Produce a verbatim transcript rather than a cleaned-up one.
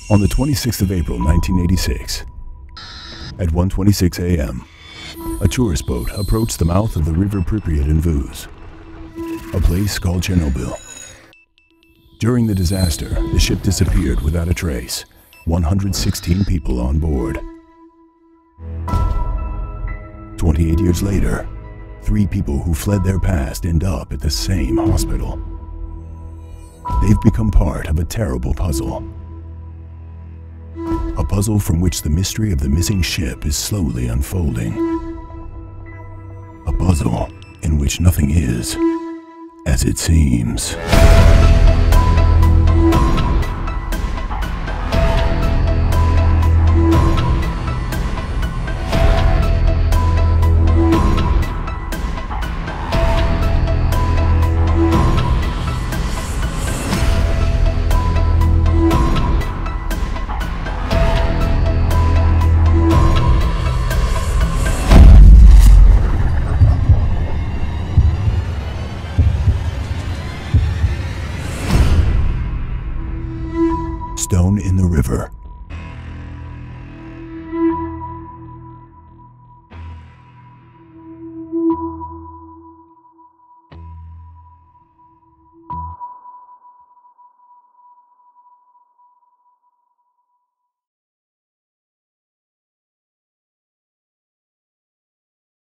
On the twenty-sixth of April nineteen eighty-six, at one twenty-six a m, a tourist boat approached the mouth of the river Pripyat in Vuz, a place called Chernobyl. During the disaster, the ship disappeared without a trace, one hundred sixteen people on board. twenty-eight years later, three people who fled their past end up at the same hospital. They've become part of a terrible puzzle. A puzzle from which the mystery of the missing ship is slowly unfolding. A puzzle in which nothing is as it seems.